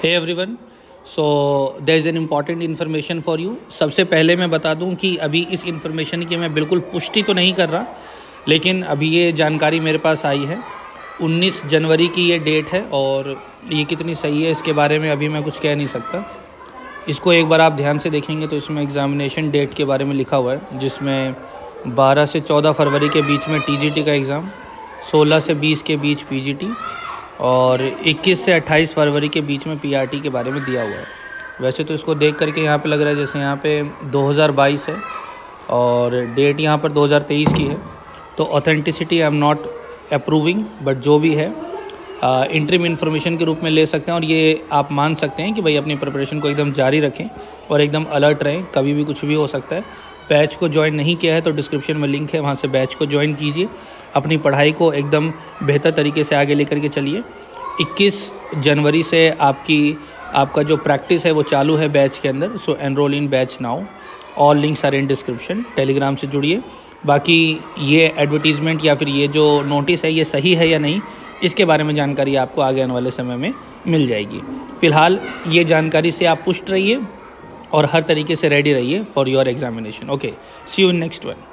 Hey everyone, so there is an important information for you. सबसे पहले मैं बता दूं कि अभी इस इन्फॉर्मेशन की मैं बिल्कुल पुष्टि तो नहीं कर रहा, लेकिन अभी ये जानकारी मेरे पास आई है। 19 जनवरी की ये डेट है और ये कितनी सही है इसके बारे में अभी मैं कुछ कह नहीं सकता। इसको एक बार आप ध्यान से देखेंगे तो इसमें एग्ज़ामिनेशन डेट के बारे में लिखा हुआ है, जिसमें 12 से 14 फरवरी के बीच में टीजीटी का एग्ज़ाम, 16 से 20 के बीच पीजीटी और 21 से 28 फरवरी के बीच में पीआरटी के बारे में दिया हुआ है। वैसे तो इसको देख करके यहाँ पे लग रहा है जैसे यहाँ पे 2022 है और डेट यहाँ पर 2023 की है, तो authenticity I am not approving, but जो भी है इंटरिम इन्फॉर्मेशन के रूप में ले सकते हैं। और ये आप मान सकते हैं कि भाई अपनी प्रिपरेशन को एकदम जारी रखें और एकदम अलर्ट रहें, कभी भी कुछ भी हो सकता है। बैच को ज्वाइन नहीं किया है तो डिस्क्रिप्शन में लिंक है, वहाँ से बैच को ज्वाइन कीजिए। अपनी पढ़ाई को एकदम बेहतर तरीके से आगे लेकर के चलिए। 21 जनवरी से आपका जो प्रैक्टिस है वो चालू है बैच के अंदर। So enrol in batch now, all links are in description. Telegram से जुड़िए। बाकी ये एडवर्टीज़मेंट या फिर ये जो नोटिस है ये सही है या नहीं, इसके बारे में जानकारी आपको आगे आने वाले समय में मिल जाएगी। फ़िलहाल ये जानकारी से आप पुष्ट रहिए और हर तरीके से रेडी रहिए for your examination. Okay, see you in next one.